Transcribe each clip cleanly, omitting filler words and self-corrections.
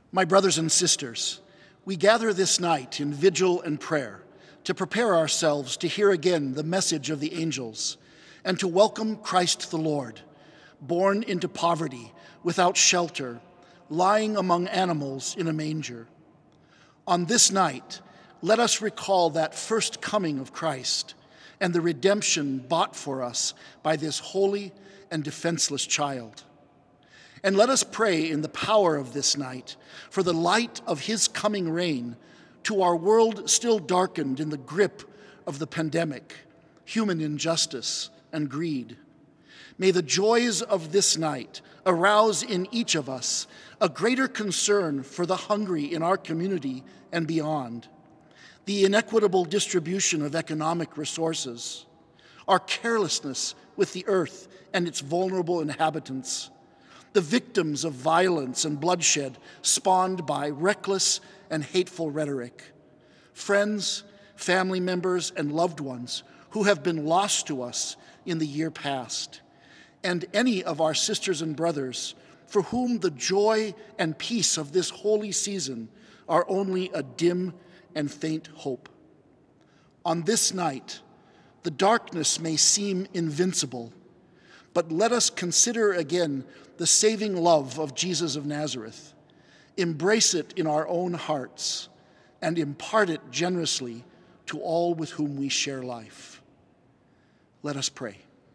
My brothers and sisters, we gather this night in vigil and prayer to prepare ourselves to hear again the message of the angels and to welcome Christ the Lord, born into poverty, without shelter, lying among animals in a manger. On this night, let us recall that first coming of Christ and the redemption bought for us by this holy and defenseless child. And let us pray in the power of this night for the light of his coming reign to our world still darkened in the grip of the pandemic, human injustice, and greed. May the joys of this night arouse in each of us a greater concern for the hungry in our community and beyond, the inequitable distribution of economic resources, our carelessness with the earth and its vulnerable inhabitants, the victims of violence and bloodshed spawned by reckless and hateful rhetoric, friends, family members, and loved ones who have been lost to us in the year past, and any of our sisters and brothers for whom the joy and peace of this holy season are only a dim and faint hope. On this night, the darkness may seem invincible, but let us consider again the saving love of Jesus of Nazareth, embrace it in our own hearts, and impart it generously to all with whom we share life. Let us pray.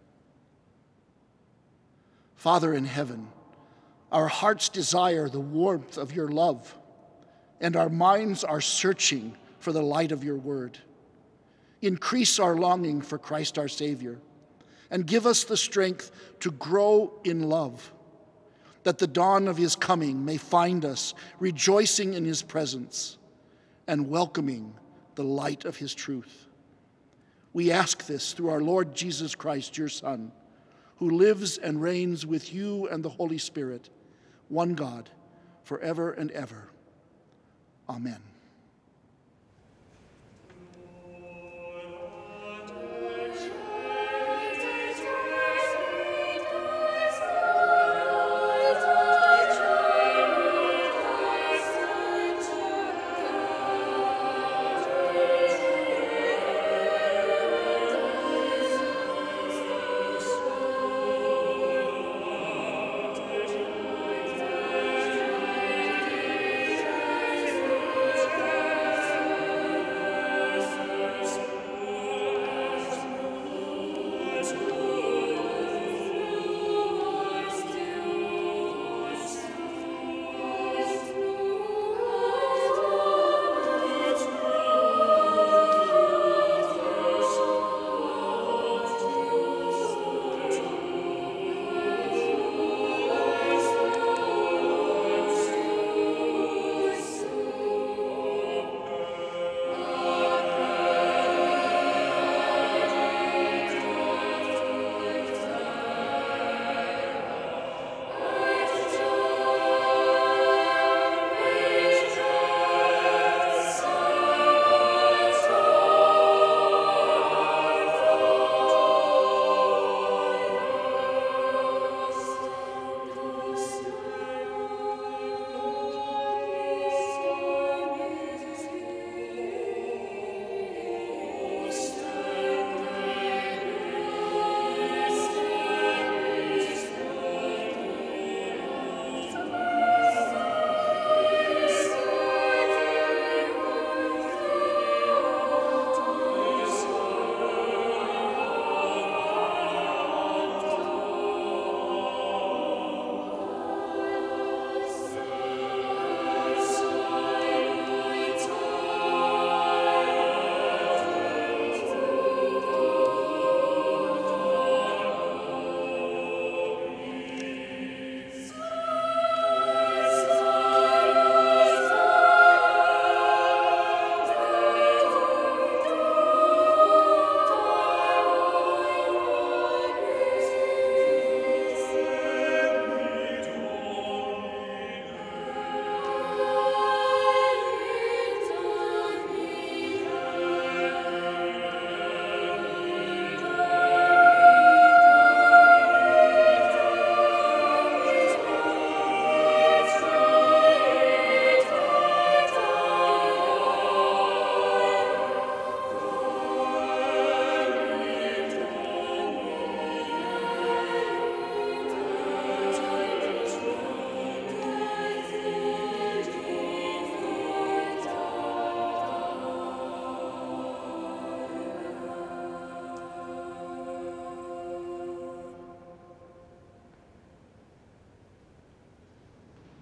Father in heaven, our hearts desire the warmth of your love, and our minds are searching for the light of your word. Increase our longing for Christ our Savior, and give us the strength to grow in love, that the dawn of his coming may find us rejoicing in his presence and welcoming the light of his truth. We ask this through our Lord Jesus Christ, your Son, who lives and reigns with you and the Holy Spirit, one God, forever and ever. Amen.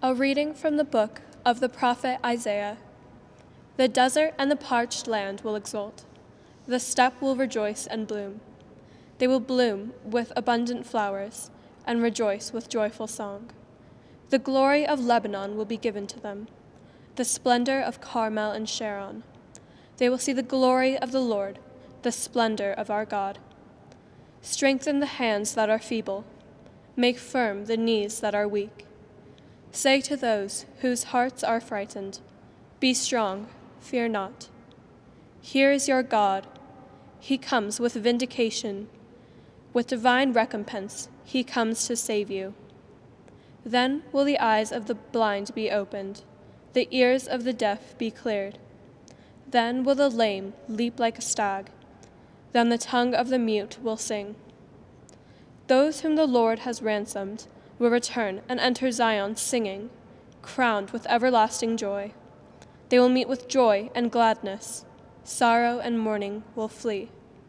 A reading from the book of the prophet Isaiah. The desert and the parched land will exult. The steppe will rejoice and bloom. They will bloom with abundant flowers and rejoice with joyful song. The glory of Lebanon will be given to them, the splendor of Carmel and Sharon. They will see the glory of the Lord, the splendor of our God. Strengthen the hands that are feeble. Make firm the knees that are weak. Say to those whose hearts are frightened, be strong, fear not. Here is your God. He comes with vindication. With divine recompense, he comes to save you. Then will the eyes of the blind be opened, the ears of the deaf be cleared. Then will the lame leap like a stag. Then the tongue of the mute will sing. Those whom the Lord has ransomed will return and enter Zion singing, crowned with everlasting joy. They will meet with joy and gladness. Sorrow and mourning will flee.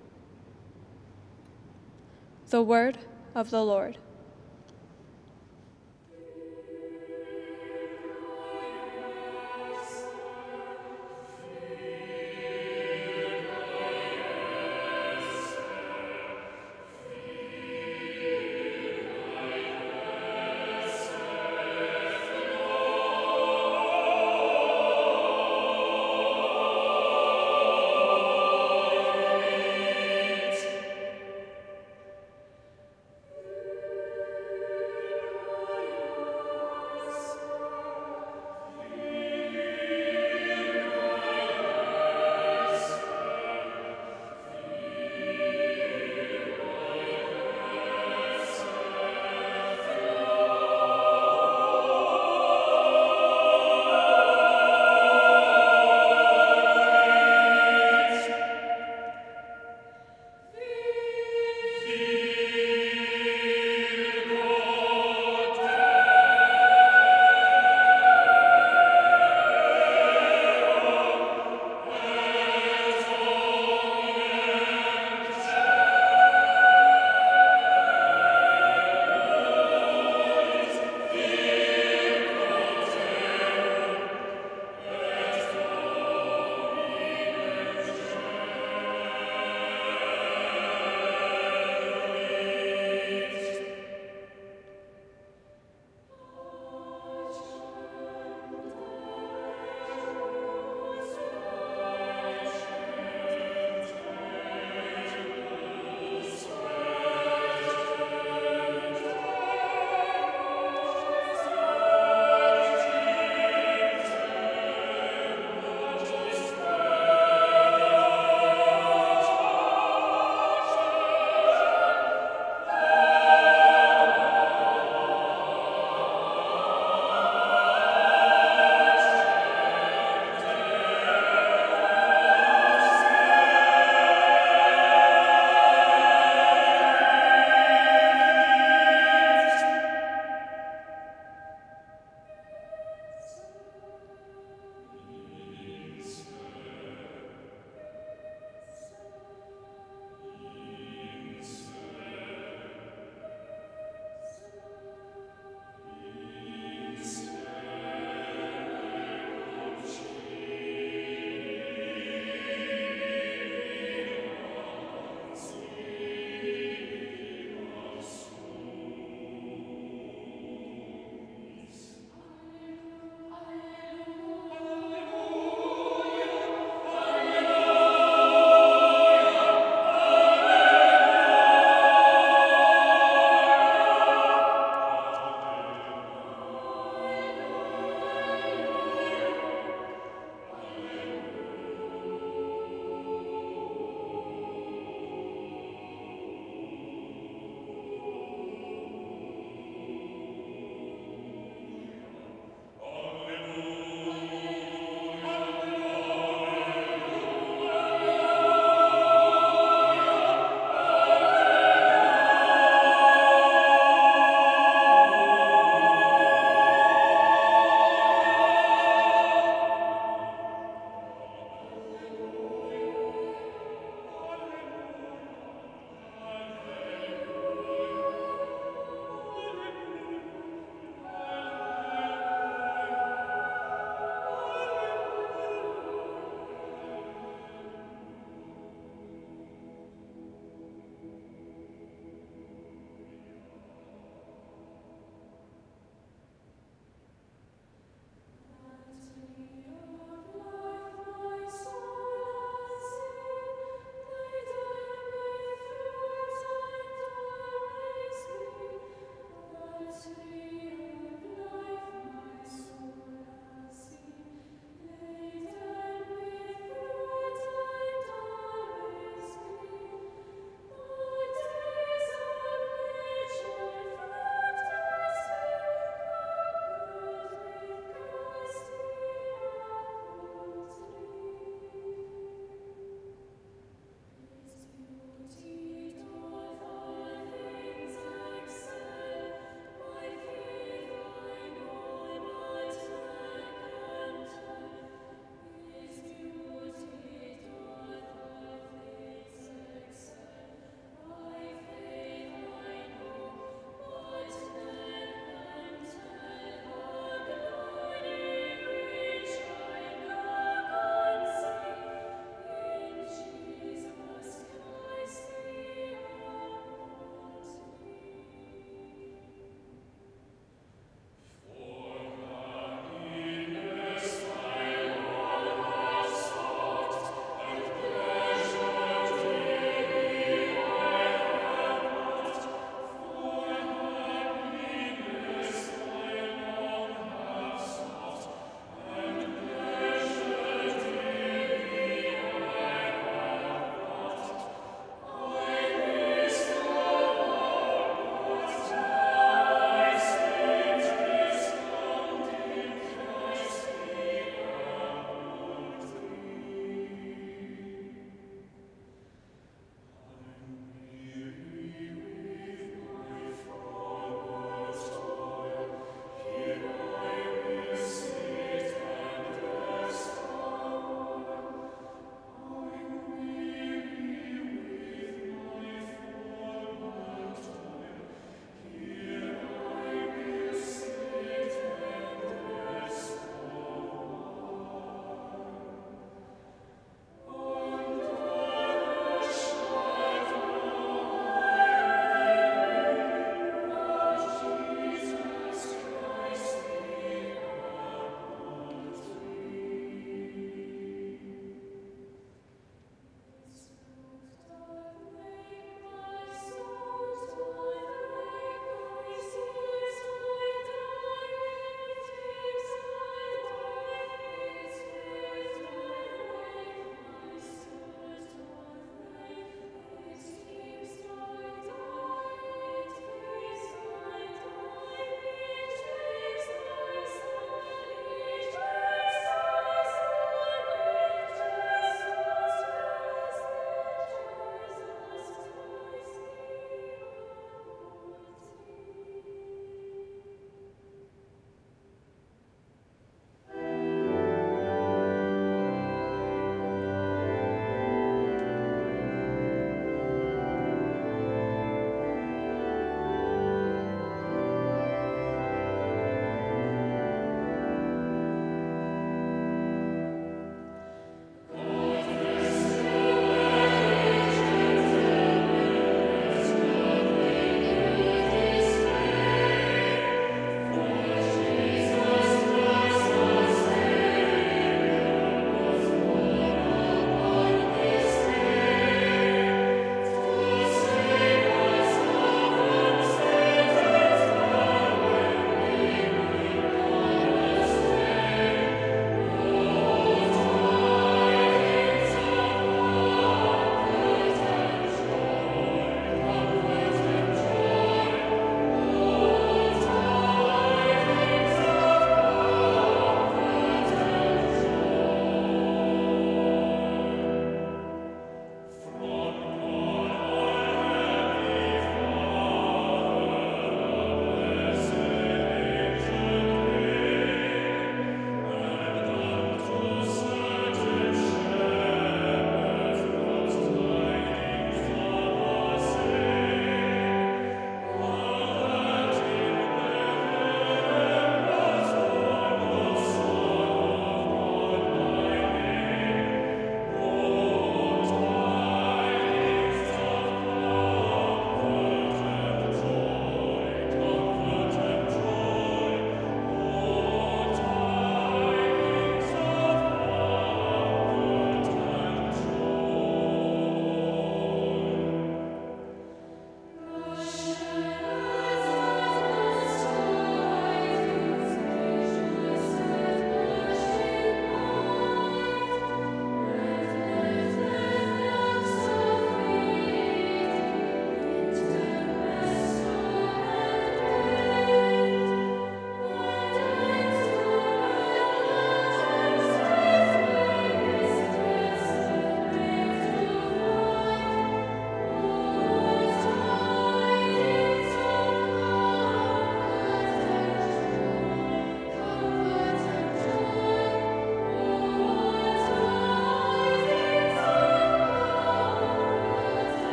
The word of the Lord.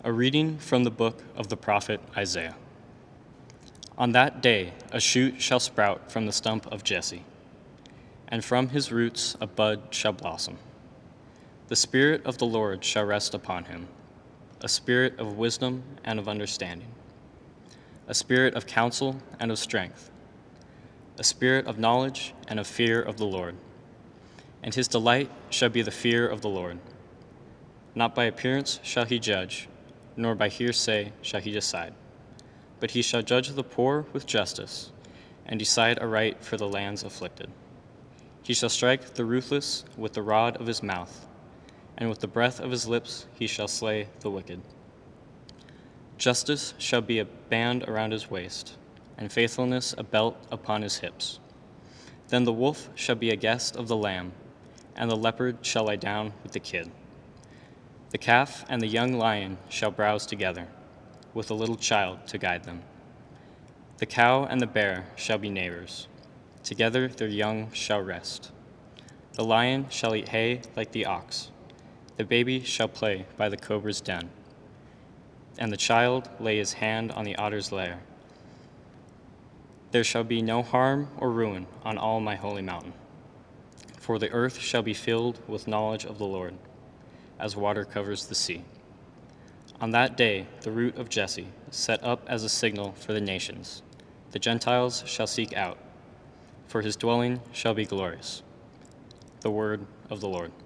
A reading from the book of the prophet Isaiah. On that day a shoot shall sprout from the stump of Jesse, and from his roots a bud shall blossom. The Spirit of the Lord shall rest upon him, a spirit of wisdom and of understanding, a spirit of counsel and of strength, a spirit of knowledge and of fear of the Lord. And his delight shall be the fear of the Lord. Not by appearance shall he judge, nor by hearsay shall he decide, but he shall judge the poor with justice, and decide aright for the land's afflicted. He shall strike the ruthless with the rod of his mouth, and with the breath of his lips he shall slay the wicked. Justice shall be a band around his waist, and faithfulness a belt upon his hips. Then the wolf shall be a guest of the lamb, and the leopard shall lie down with the kid. The calf and the young lion shall browse together, with a little child to guide them. The cow and the bear shall be neighbors. Together their young shall rest. The lion shall eat hay like the ox. The baby shall play by the cobra's den, and the child lay his hand on the otter's lair. There shall be no harm or ruin on all my holy mountain, for the earth shall be filled with knowledge of the Lord, as water covers the sea. On that day, the root of Jesse, set up as a signal for the nations, the Gentiles shall seek out, for his dwelling shall be glorious. The word of the Lord.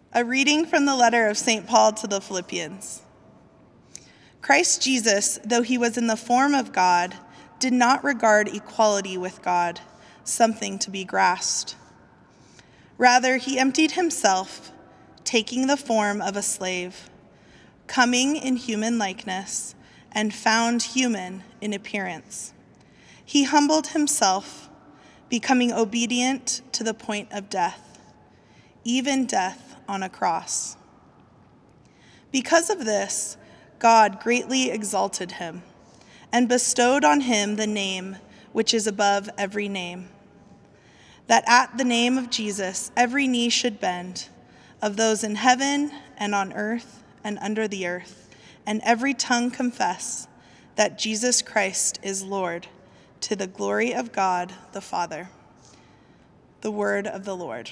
A reading from the letter of St. Paul to the Philippians. Christ Jesus, though he was in the form of God, did not regard equality with God something to be grasped. Rather, he emptied himself, taking the form of a slave, coming in human likeness, and found human in appearance. He humbled himself, becoming obedient to the point of death, even death on a cross. Because of this, God greatly exalted him and bestowed on him the name which is above every name, that at the name of Jesus every knee should bend, of those in heaven and on earth and under the earth, and every tongue confess that Jesus Christ is Lord, to the glory of God the Father. The word of the Lord.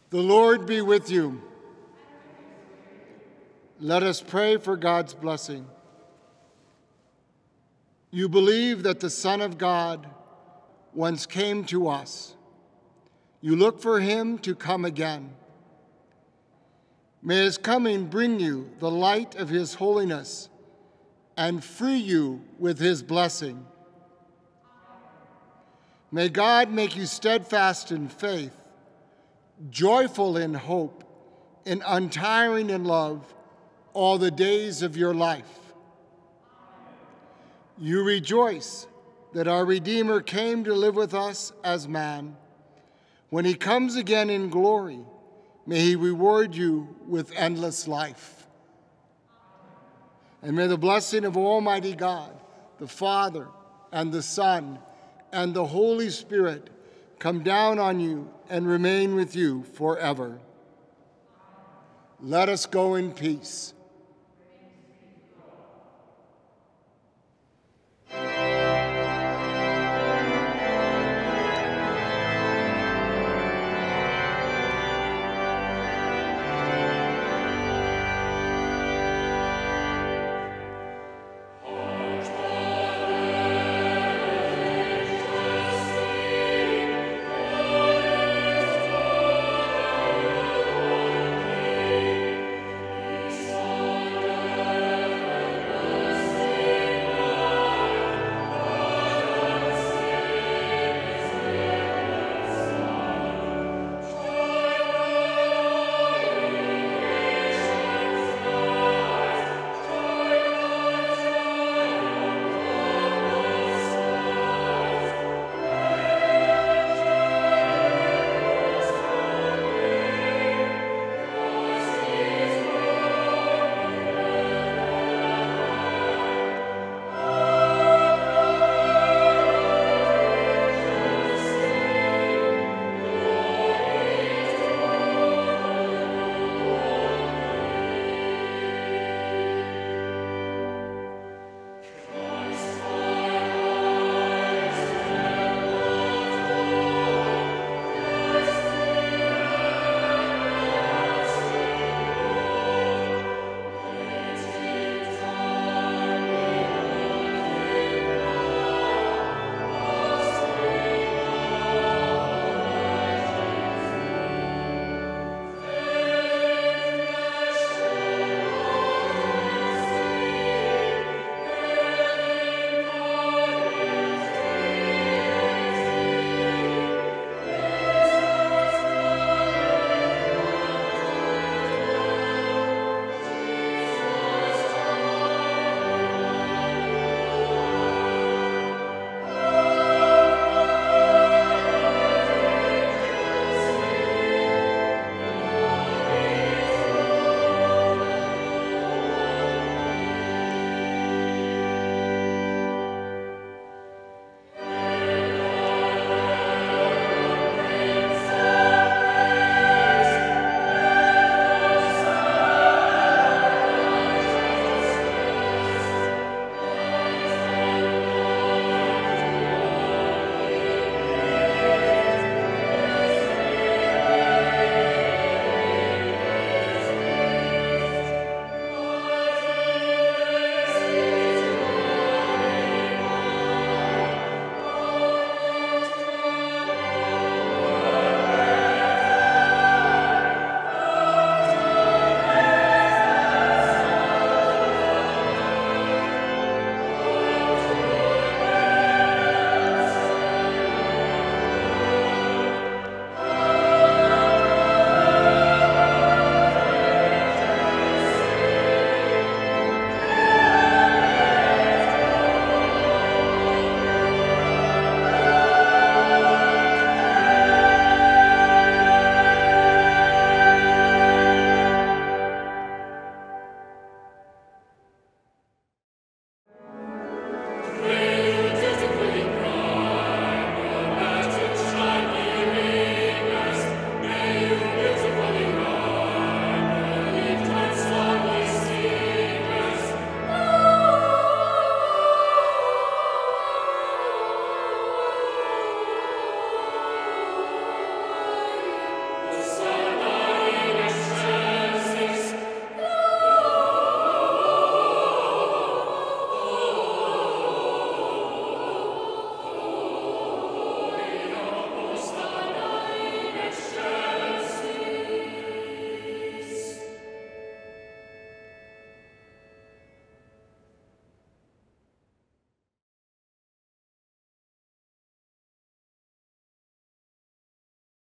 The Lord be with you. Let us pray for God's blessing. You believe that the Son of God once came to us. You look for him to come again. May his coming bring you the light of his holiness and free you with his blessing. May God make you steadfast in faith, joyful in hope, and untiring in love all the days of your life. You rejoice that our Redeemer came to live with us as man. When he comes again in glory, may he reward you with endless life. And may the blessing of Almighty God, the Father, and the Son, and the Holy Spirit come down on you and remain with you forever. Let us go in peace.